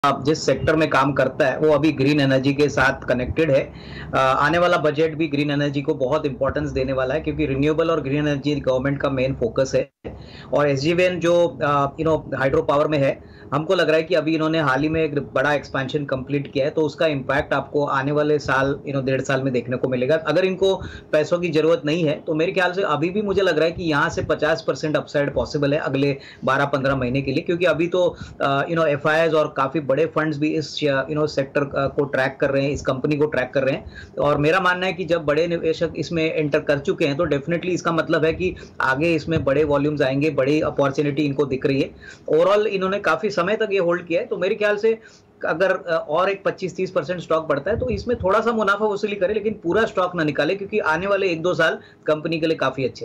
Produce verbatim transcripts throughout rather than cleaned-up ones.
आप जिस सेक्टर में काम करता है वो अभी ग्रीन एनर्जी के साथ कनेक्टेड है। आ, आने वाला बजट भी ग्रीन एनर्जी को बहुत इंपॉर्टेंस देने वाला है क्योंकि रिन्यूएबल और ग्रीन एनर्जी गवर्नमेंट का मेन फोकस है। और एसजेवीएन जो यू नो हाइड्रो पावर में है, हमको लग रहा है कि अभी इन्होंने हाल ही में एक बड़ा एक्सपेंशन कंप्लीट किया है, तो उसका इम्पैक्ट आपको आने वाले साल यू नो डेढ़ साल में देखने को मिलेगा। अगर इनको पैसों की जरूरत नहीं है तो मेरे ख्याल से अभी भी मुझे लग रहा है कि यहाँ से पचास परसेंट अपसाइड पॉसिबल है अगले बारह पंद्रह महीने के लिए, क्योंकि अभी तो यू नो एफ आई और काफी बड़े फंड्स भी इस यू नो सेक्टर को ट्रैक कर रहे हैं, इस कंपनी को ट्रैक कर रहे हैं। और मेरा मानना है कि जब बड़े निवेशक इसमें एंटर कर चुके हैं तो डेफिनेटली इसका मतलब है कि आगे इसमें बड़े वॉल्यूम्स आएंगे, बड़ी अपॉर्चुनिटी इनको दिख रही है। ओवरऑल इन्होंने काफी समय तक ये होल्ड किया है, तो मेरे ख्याल से अगर और एक पच्चीस तीस परसेंट स्टॉक बढ़ता है तो इसमें थोड़ा सा मुनाफा वसूली करे, लेकिन पूरा स्टॉक ना निकाले क्योंकि आने वाले एक दो साल कंपनी के लिए काफी अच्छे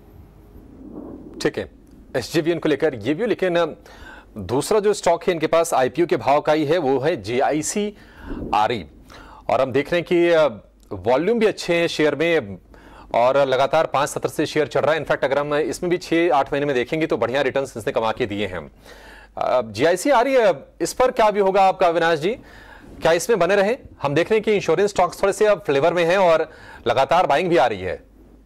रहेंगे। ठीक है, एसजेवीएन को लेकर ये भी, लेकिन दूसरा जो स्टॉक है इनके पास आईपीओ के भाव का ही है, वो है जेआईसी आरई। और हम देख रहे हैं कि वॉल्यूम भी अच्छे हैं शेयर में और लगातार पांच सत्तर से शेयर चढ़ रहा है। इनफैक्ट अगर हम इसमें भी छह आठ महीने में देखेंगे तो बढ़िया रिटर्न्स इसने कमा के दिए हैं। जेआईसी आरई, इस पर क्या भी होगा आपका अविनाश जी? क्या इसमें बने रहे? हम देख रहे हैं कि इंश्योरेंस स्टॉक्स थोड़े से अब फ्लेवर में हैं और लगातार बाइंग भी आ रही है।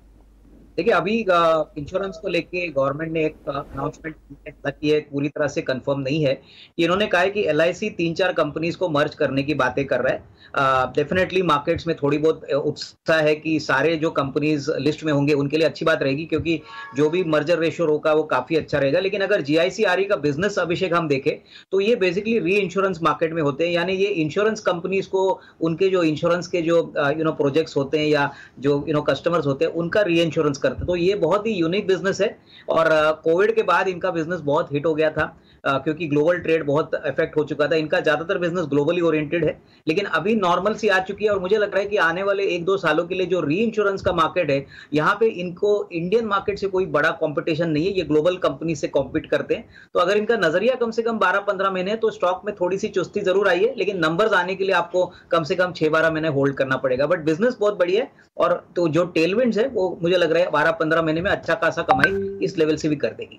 देखिए, अभी इंश्योरेंस को लेके गवर्नमेंट ने एक अनाउंसमेंट की है, पूरी तरह से कंफर्म नहीं है। इन्होंने कहा है कि एलआईसी तीन चार कंपनीज को मर्ज करने की बातें कर रहा है। डेफिनेटली uh, मार्केट्स में थोड़ी बहुत उत्साह है कि सारे जो कंपनीज लिस्ट में होंगे उनके लिए अच्छी बात रहेगी, क्योंकि जो भी मर्जर रेशियो होगा वो काफी अच्छा रहेगा। लेकिन अगर जीआईसी आरई का बिजनेस अभिषेक हम देखें तो ये बेसिकली री इंश्योरेंस मार्केट में होते हैं, यानी ये इंश्योरेंस कंपनीज को उनके जो इंश्योरेंस के जो यू नो प्रोजेक्ट्स होते हैं या जो यू नो कस्टमर्स होते हैं उनका री इंश्योरेंस करते हैं। तो ये बहुत ही यूनिक बिजनेस है और कोविड के बाद इनका बिजनेस बहुत हिट हो गया था क्योंकि ग्लोबल ट्रेड बहुत इफेक्ट हो चुका था। इनका ज्यादातर बिजनेस ग्लोबली ओरिएंटेड है, लेकिन अभी नॉर्मल सी आ चुकी है और मुझे लग रहा है कि आने वाले एक दो सालों के लिए जो री इंश्योरेंस का मार्केट है, यहाँ पे इनको इंडियन मार्केट से कोई बड़ा कंपटीशन नहीं है, ये ग्लोबल कंपनी से कॉम्पीट करते हैं। तो अगर इनका नजरिया कम से कम बारह पंद्रह महीने है तो स्टॉक में थोड़ी सी चुस्ती जरूर आई है, लेकिन नंबर्स आने के लिए आपको कम से कम छह बारह महीने होल्ड करना पड़ेगा। बट बिजनेस बहुत बढ़िया है और तो जो टेलविंड्स है वो मुझे लग रहा है बारह पंद्रह महीने में अच्छा खासा कमाई इस लेवल से भी कर देगी।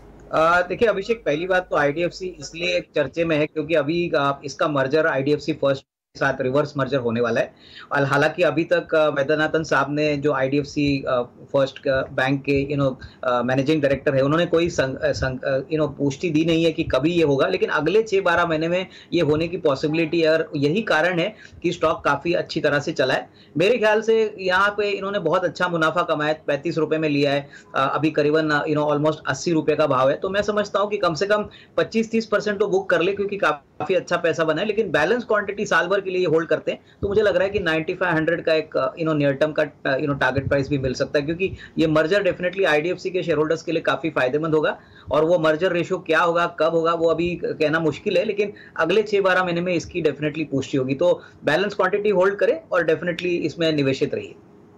देखिए अभिषेक, पहली बात तो आईडीएफसी इसलिए चर्चे में है क्योंकि अभी आ, इसका मर्जर आईडीएफसी फर्स्ट के साथ रिवर्स मर्जर होने वाला है। और हालांकि अभी तक वैद्यनाथन साहब ने जो आईडीएफसी फर्स्ट बैंक के यू नो मैनेजिंग डायरेक्टर है, उन्होंने कोई यू नो पुष्टि दी नहीं है कि कभी ये होगा, लेकिन अगले छह बारह महीने में ये होने की पॉसिबिलिटी है और यही कारण है कि स्टॉक काफी अच्छी तरह से चला है। मेरे ख्याल से यहाँ पे इन्होंने बहुत अच्छा मुनाफा कमाया, पैंतीस रुपए में लिया है, अभी करीबन यू नो ऑलमोस्ट अस्सी रुपए का भाव है। तो मैं समझता हूँ कि कम से कम पच्चीस तीस परसेंट तो बुक कर ले क्योंकि काफी अच्छा पैसा बना है, लेकिन बैलेंस क्वांटिटी साल भर के लिए होल्ड करते हैं तो मुझे लग रहा है कि पचानवे सौ का एक यू नो नियर टर्म का यू नो टारगेट प्राइस भी मिल सकता है, क्योंकि ये मर्जर डेफिनेटली आईडीएफसी के शेयर होल्डर्स के लिए काफी फायदेमंद होगा। और वो मर्जर रेशियो क्या होगा, कब होगा, वो अभी कहना मुश्किल है, लेकिन अगले छह बारह महीने में इसकी डेफिनेटली पुष्टि होगी। तो बैलेंस क्वांटिटी होल्ड करे और डेफिनेटली इसमें निवेशित रहिए।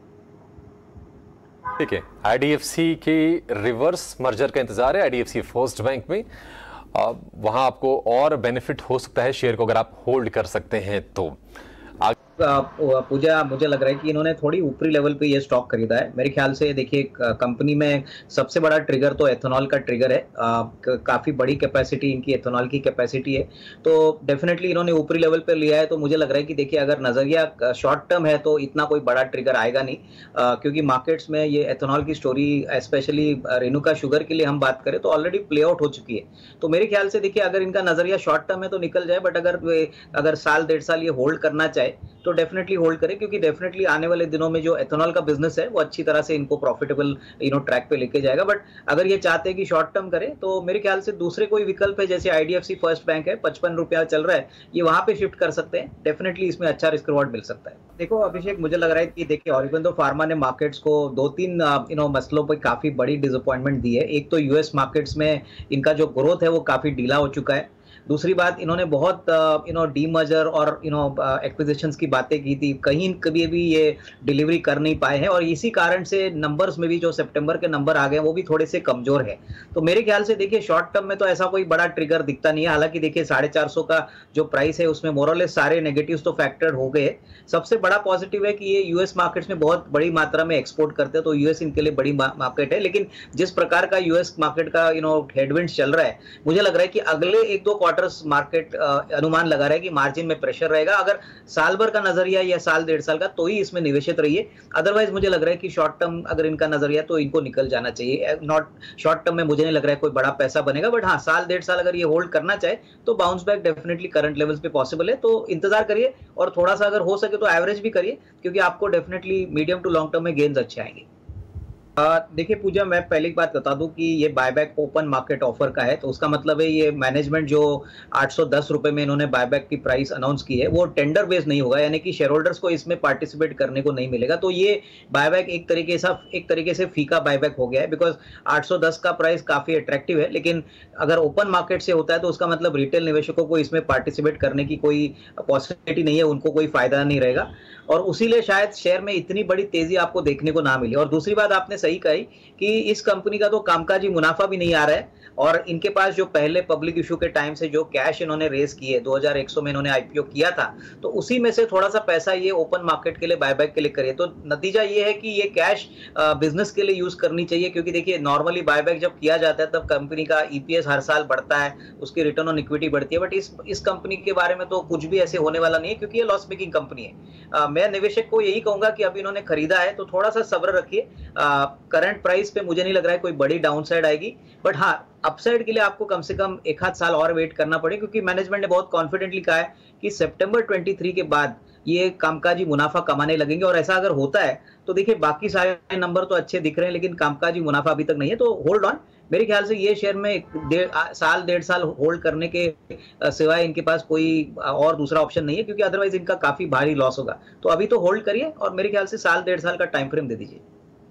ठीक है, आईडीएफसी के रिवर्स मर्जर का इंतजार है आईडीएफसी फर्स्ट बैंक में, वहां आपको और बेनिफिट हो सकता है शेयर को अगर आप होल्ड कर सकते हैं तो। पूजा, मुझे लग रहा है कि इन्होंने थोड़ी ऊपरी लेवल पे ये स्टॉक खरीदा है। मेरे ख्याल से देखिए, कंपनी में सबसे बड़ा ट्रिगर तो एथेनॉल का ट्रिगर है, आ, काफी बड़ी कैपेसिटी इनकी एथेनॉल की कैपेसिटी है, तो डेफिनेटली इन्होंने ऊपरी लेवल पे लिया है। तो मुझे लग रहा है कि देखिए, अगर नजरिया शॉर्ट टर्म है तो इतना कोई बड़ा ट्रिगर आएगा नहीं, आ, क्योंकि मार्केट्स में ये एथेनॉल की स्टोरी स्पेशली रेणुका शुगर के लिए हम बात करें तो ऑलरेडी प्ले आउट हो चुकी है। तो मेरे ख्याल से देखिए, अगर इनका नजरिया शॉर्ट टर्म है तो निकल जाए, बट अगर अगर साल डेढ़ साल ये होल्ड करना चाहे तो डेफिनेटली होल्ड करें, क्योंकि डेफिनेटली आने वाले दिनों में जो एथेनॉल का बिजनेस है वो अच्छी तरह से इनको प्रॉफिटेबल यू नो ट्रैक पे लेके जाएगा। बट अगर ये चाहते हैं कि शॉर्ट टर्म करें तो मेरे ख्याल से दूसरे कोई विकल्प है, जैसे आईडीएफसी फर्स्ट बैंक है, पचपन रुपया चल रहा है, ये वहां पे शिफ्ट कर सकते हैं। डेफिनेटली इसमें अच्छा रिस्क रिवॉर्ड मिल सकता है। देखो अभिषेक, मुझे लग रहा है कि देखिए ऑरिबेंदो फार्मा ने मार्केट्स को दो तीन यू नो मसलों पर काफी बड़ी डिसअपॉइंटमेंट दी है। एक तो यूएस मार्केट्स में इनका जो ग्रोथ है वो काफी ढीला हो चुका है। दूसरी बात, इन्होंने बहुत यू नो डीमर्जर और यू नो एक्विजिशंस की बातें की थी, कहीं कभी भी ये डिलीवरी कर नहीं पाए हैं और इसी कारण से नंबर्स में भी जो सितंबर के नंबर आ गए वो भी थोड़े से कमजोर है। तो मेरे ख्याल से देखिए, शॉर्ट टर्म में तो ऐसा कोई बड़ा ट्रिगर दिखता नहीं है। हालांकि देखिए, साढ़े चार सौ का जो प्राइस है उसमें मोरलेस सारे नेगेटिव्स तो फैक्टर हो गए। सबसे बड़ा पॉजिटिव है कि ये यूएस मार्केट्स में बहुत बड़ी मात्रा में एक्सपोर्ट करते हैं, तो यूएस इनके लिए बड़ी मार्केट है। लेकिन जिस प्रकार का यूएस मार्केट का यू नो हेडविंड्स चल रहा है, मुझे लग रहा है कि अगले एक दो क्वार्टर्स मार्केट अनुमान लगा रहा है कि मार्जिन में प्रेशर रहेगा। अगर साल भर का नजरिया या साल डेढ़ साल का तो ही इसमें निवेशित रहिए, अदरवाइज मुझे लग रहा है कि शॉर्ट टर्म अगर इनका नजरिया तो इनको निकल जाना चाहिए। नॉट शॉर्ट टर्म में मुझे नहीं लग रहा है कोई बड़ा पैसा बनेगा, बट हाँ साल डेढ़ साल अगर ये होल्ड करना चाहे तो bounce back definitely current levels पे पॉसिबल है। तो इंतजार करिए और थोड़ा सा अगर हो सके तो एवरेज भी करिए, क्योंकि आपको definitely medium to long term में गेन्स अच्छे आएंगे। देखिए पूजा, मैं पहले एक बात बता दूं कि ये बायबैक ओपन मार्केट ऑफर का है, तो उसका मतलब है ये मैनेजमेंट जो आठ सौ दस रुपए में इन्होंने बायबैक की प्राइस अनाउंस की है वो टेंडर बेस्ड नहीं होगा, यानी कि शेयर होल्डर्स को इसमें पार्टिसिपेट करने को नहीं मिलेगा। तो ये बायबैक एक तरीके से एक तरीके से फीका बायबैक हो गया है, बिकॉज आठ सौ दस का प्राइस काफी अट्रैक्टिव है, लेकिन अगर ओपन मार्केट से होता है तो उसका मतलब रिटेल निवेशकों को इसमें पार्टिसिपेट करने की कोई पॉसिबिलिटी नहीं है, उनको कोई फायदा नहीं रहेगा, और उसीलिए शायद शेयर में इतनी बड़ी तेजी आपको देखने को ना मिली। और दूसरी बात आपने सही कही कि इस कंपनी का तो कामकाजी मुनाफा भी नहीं आ रहा है, और इनके पास जो पहले पब्लिक इशू के टाइम से जो कैश इन्होंने रेस किए दो हज़ार एक सौ में इन्होंने आईपीओ किया था, तो उसी में से थोड़ा सा पैसा ये ओपन मार्केट के लिए बायबैक के लिए करिए। तो नतीजा ये है कि ये कैश बिजनेस के लिए यूज करनी चाहिए, क्योंकि देखिए नॉर्मली बायबैक जब किया जाता है तब कंपनी का ईपीएस हर साल बढ़ता है, उसकी रिटर्न ऑन इक्विटी बढ़ती है, बट इस इस कंपनी के बारे में तो कुछ भी ऐसे होने वाला नहीं है, क्योंकि ये लॉस मेकिंग कंपनी है। मैं निवेशक को यही कहूंगा कि अभी इन्होंने खरीदा है तो थोड़ा सा सब्र रखिए। करंट प्राइस पे मुझे नहीं लग रहा है कोई बड़ी डाउनसाइड आएगी, बट हाँ अपसाइड के लिए आपको कम से कम एक आध साल और वेट करना पड़ेगा, क्योंकि मैनेजमेंट ने बहुत कॉन्फिडेंटली कहा है कि सितंबर तेईस के बाद ये कामकाजी मुनाफा कमाने लगेंगे। और ऐसा अगर होता है तो देखिए बाकी सारे नंबर तो अच्छे दिख रहे हैं, लेकिन कामकाजी मुनाफा अभी तक नहीं है, तो होल्ड ऑन। मेरे ख्याल से ये शेयर में डेढ़ साल डेढ़ साल होल्ड करने के सिवाय इनके पास कोई और दूसरा ऑप्शन नहीं है, क्योंकि अदरवाइज इनका काफी भारी लॉस होगा। तो अभी तो होल्ड करिए और मेरे ख्याल से साल डेढ़ साल का टाइम फ्रेम दे दीजिए।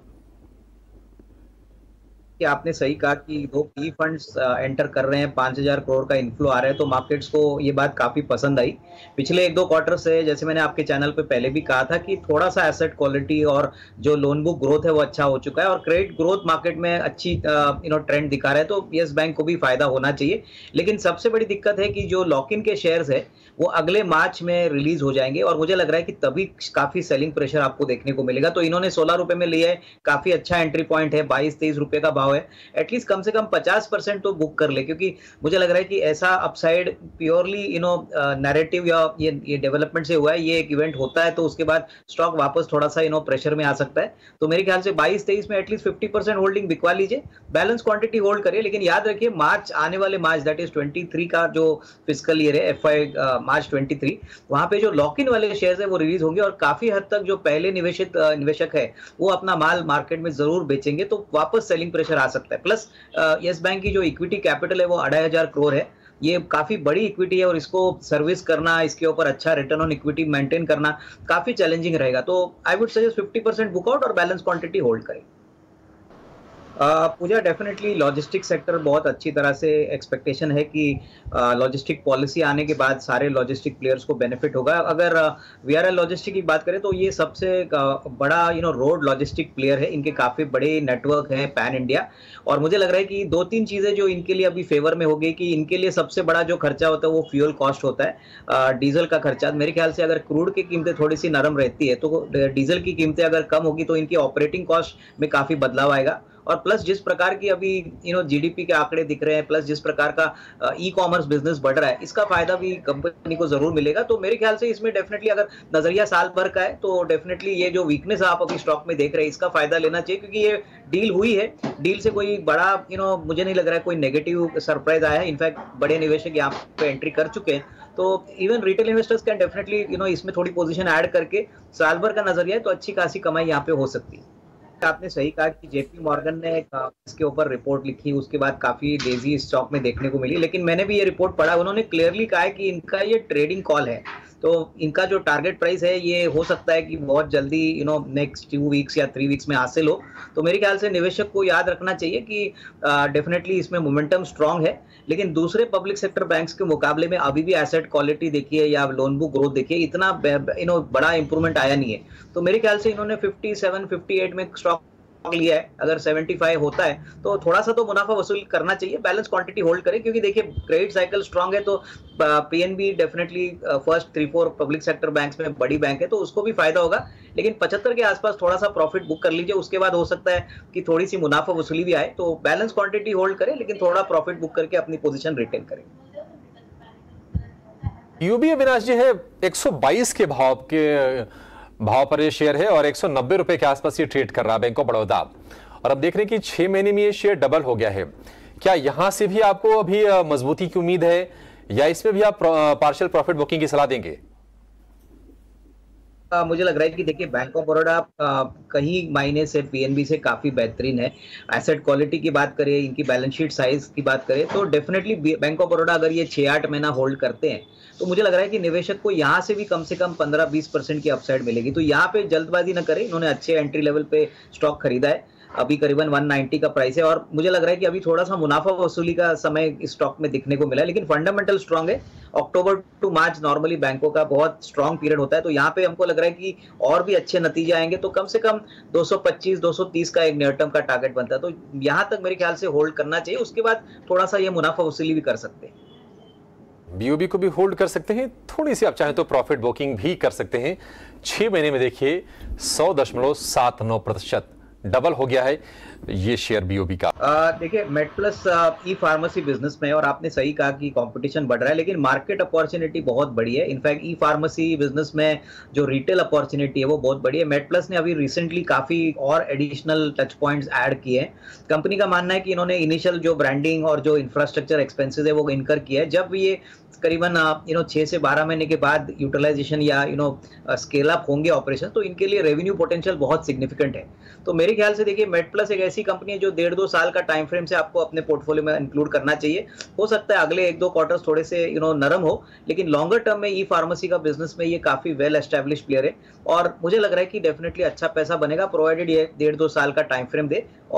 कि आपने सही कहा कि दो की फंड्स एंटर कर रहे हैं, पांच हजार करोड़ का इनफ्लो आ रहा है, तो मार्केट्स को ये बात काफी पसंद आई। पिछले एक दो क्वार्टर से जैसे मैंने आपके चैनल पे पहले भी कहा था कि थोड़ा सा एसेट क्वालिटी और जो लोन बुक ग्रोथ है वो अच्छा हो चुका है, और क्रेडिट ग्रोथ मार्केट में अच्छी यू नो ट्रेंड दिखा रहा है, तो यस बैंक को भी फायदा होना चाहिए। लेकिन सबसे बड़ी दिक्कत है कि जो लॉक इन के शेयर्स है वो अगले मार्च में रिलीज हो जाएंगे, और मुझे लग रहा है कि तभी काफी सेलिंग प्रेशर आपको देखने को मिलेगा। तो इन्होंने सोलह रुपए में लिया है, काफी अच्छा एंट्री पॉइंट है, बाईस तेईस रुपए का भाव है, एटलीस्ट कम से कम पचास परसेंट तो बुक कर ले, क्योंकि मुझे लग रहा है कि ऐसा upside purely you know narrative या ये ये डेवलपमेंट से हुआ है। ये एक इवेंट होता है तो उसके बाद स्टॉक वापस थोड़ा सा यू नो प्रेशर में आ सकता है। तो मेरे ख्याल से बाईस तेईस में एटलीस्ट फिफ्टी परसेंट होल्डिंग बिकवा लीजिए, बैलेंस क्वांटिटी होल्ड करिए। लेकिन याद रखिए मार्च आने वाले मार्च दैट इज तेईस का जो फिस्कल ईयर है एफ आई मार्च तेईस, वहां पे जो लॉक इन वाले शेयर्स है वो रिलीज होंगे, और काफी हद तक जो पहले निवेशित निवेशक है वो अपना माल मार्केट में जरूर बेचेंगे, तो वापस सेलिंग प्रेशर आ सकता है। प्लस यस बैंक की जो इक्विटी कैपिटल है वो अढ़ाई हजार करोड़ है, ये काफी बड़ी इक्विटी है, और इसको सर्विस करना, इसके ऊपर अच्छा रिटर्न ऑन इक्विटी मेंटेन करना काफी चैलेंजिंग रहेगा। तो I would suggest fifty percent book out और बैलेंस क्वांटिटी होल्ड करें। पूजा, डेफिनेटली लॉजिस्टिक सेक्टर बहुत अच्छी तरह से एक्सपेक्टेशन है कि लॉजिस्टिक पॉलिसी आने के बाद सारे लॉजिस्टिक प्लेयर्स को बेनिफिट होगा। अगर वीआरएल लॉजिस्टिक की बात करें तो ये सबसे बड़ा you know road logistic player है, इनके काफ़ी बड़े नेटवर्क हैं पैन इंडिया, और मुझे लग रहा है कि दो तीन चीज़ें जो इनके लिए अभी फेवर में होगी कि इनके लिए सबसे बड़ा जो खर्चा होता है वो फ्यूल कॉस्ट होता है, डीजल का खर्चा। मेरे ख्याल से अगर क्रूड की कीमतें थोड़ी सी नरम रहती है तो डीजल की कीमतें अगर कम होगी तो इनकी ऑपरेटिंग कॉस्ट में काफ़ी बदलाव आएगा। और प्लस जिस प्रकार की अभी यू नो जीडीपी के आंकड़े दिख रहे हैं, प्लस जिस प्रकार का ई कॉमर्स बिजनेस बढ़ रहा है, इसका फायदा भी कंपनी को जरूर मिलेगा। तो मेरे ख्याल से इसमें डेफिनेटली अगर नजरिया साल भर का है तो डेफिनेटली ये जो वीकनेस आप अभी स्टॉक में देख रहे हैं इसका फायदा लेना चाहिए, क्योंकि ये डील हुई है, डील से कोई बड़ा यू नो मुझे नहीं लग रहा है कोई नेगेटिव सरप्राइज आया है। इनफैक्ट बड़े निवेशक यहाँ पे एंट्री कर चुके हैं, तो even retail investors can definitely you know इसमें थोड़ी पोजीशन ऐड करके साल भर का नजरिया है तो अच्छी खासी कमाई यहाँ पे हो सकती है। आपने सही कहा कि जेपी मॉर्गन ने इसके ऊपर रिपोर्ट लिखी, उसके बाद काफी तेजी स्टॉक में देखने को मिली, लेकिन मैंने भी ये रिपोर्ट पढ़ा, उन्होंने क्लियरली कहा है कि इनका ये ट्रेडिंग कॉल है, तो इनका जो टारगेट प्राइस है ये हो सकता है कि बहुत जल्दी you know next two weeks या थ्री वीक्स में हासिल हो। तो मेरे ख्याल से निवेशक को याद रखना चाहिए कि डेफिनेटली इसमें मोमेंटम स्ट्रांग है, लेकिन दूसरे पब्लिक सेक्टर बैंक्स के मुकाबले में अभी भी एसेट क्वालिटी देखिए या लोन बुक ग्रोथ देखिए, इतना यू नो बड़ा इंप्रूवमेंट आया नहीं है। तो मेरे ख्याल से इन्होंने फिफ्टी सेवन फिफ्टी एट में स्टॉक लिया है, अगर पचहत्तर होता है तो थोड़ा सा तो मुनाफा वसूल करना चाहिए, बैलेंस क्वांटिटी होल्ड करें, क्योंकि देखिए क्रेडिट साइकिल स्ट्रांग है, तो PNB definitely first three four public sector banks में बड़ी बैंक है तो उसको भी फायदा होगा। लेकिन पचहत्तर के आसपास थोड़ा सा प्रॉफिट बुक कर लीजिए, उसके बाद हो सकता है कि थोड़ी सी मुनाफा वसूली भी आए, तो बैलेंस क्वांटिटी होल्ड करें लेकिन थोड़ा प्रॉफिट बुक करके अपनी पोजीशन रिटेन करें। यूबी अविनाश जी है एक सौ बाईस के भाव के भाव पर ये शेयर है और एक सौ नब्बे रुपए के आसपास ये ट्रेड कर रहा है बैंक ऑफ बड़ौदा। और अब देख रहे हैं कि छह महीने में ये शेयर डबल हो गया है। क्या यहां से भी आपको अभी मजबूती की उम्मीद है या इसमें भी आप पार्शियल प्रॉफिट बुकिंग की सलाह देंगे? आ, मुझे लग रहा है कि देखिए बैंक ऑफ बड़ौदा कहीं मायने से पीएनबी से काफी बेहतरीन है। एसेट क्वालिटी की बात करें, इनकी बैलेंस शीट साइज की बात करें तो डेफिनेटली बैंक ऑफ बड़ौदा अगर ये छह आठ महीना होल्ड करते हैं तो मुझे लग रहा है कि निवेशक को यहाँ से भी कम से कम पंद्रह बीस परसेंट की अपसाइड मिलेगी। तो यहाँ पे जल्दबाजी न करें, इन्होंने अच्छे एंट्री लेवल पे स्टॉक खरीदा है, अभी करीबन एक सौ नब्बे का प्राइस है और मुझे लग रहा है कि अभी थोड़ा सा मुनाफा वसूली का समय इस स्टॉक में दिखने को मिला है, लेकिन फंडामेंटल स्ट्रांग है। अक्टूबर टू मार्च नॉर्मली बैंकों का बहुत स्ट्रांग पीरियड होता है, तो यहाँ पे हमको लग रहा है कि और भी अच्छे नतीजे आएंगे तो कम से कम दो सौ पच्चीस दो सौ तीस का एक नियर टर्म का टारगेट बनता है। तो यहाँ तक मेरे ख्याल से होल्ड करना चाहिए, उसके बाद थोड़ा सा ये मुनाफा वसूली भी कर सकते हैं। बीओबी को भी होल्ड कर सकते हैं, थोड़ी सी आप चाहें तो प्रॉफिट बुकिंग भी कर सकते हैं। छह महीने में देखिए सौ दशमलव सात नौ प्रतिशत डबल हो गया है ये शेयर बीओबी का। देखिए MedPlus e pharmacy business में, और आपने सही कहा कि कंपटीशन बढ़ रहा है, लेकिन मार्केट अपॉर्चुनिटी बहुत बड़ी है। इनफैक्ट ई फार्मेसी बिजनेस में जो रिटेल अपॉर्चुनिटी है वो बहुत बड़ी है। मेड प्लस ने अभी रिसेंटली काफी और एडिशनल टच पॉइंट्स ऐड किए हैं। कंपनी का मानना है कि इन्होंने इनिशियल जो ब्रांडिंग और जो इंफ्रास्ट्रक्चर एक्सपेंसेस है वो इनकर किया है। जब ये करीबन यू नो छह से बारह महीने के बाद यूटिलाइजेशन या यू नो स्केल अप होंगे ऑपरेशन, तो इनके लिए रेवेन्यू पोटेंशियल बहुत सिग्निफिकेंट है। तो मेरे ख्याल से देखिए मेड प्लस एक ऐसी कंपनी है जो डेढ़ दो साल का टाइम फ्रेम से आपको अपने पोर्टफोलियो में इंक्लूड करना चाहिए। हो सकता है अगले एक दो क्वार्टर्स थोड़े से यू नो नरम हो, लेकिन लॉन्गर टर्म में ई फार्मेसी का बिजनेस में ये काफी वेल एस्टेब्लिश प्लेयर है और मुझे लग रहा है कि डेफिनेटली अच्छा पैसा बनेगा, प्रोवाइडेड ये डेढ़ दो साल का टाइम फ्रेम दे।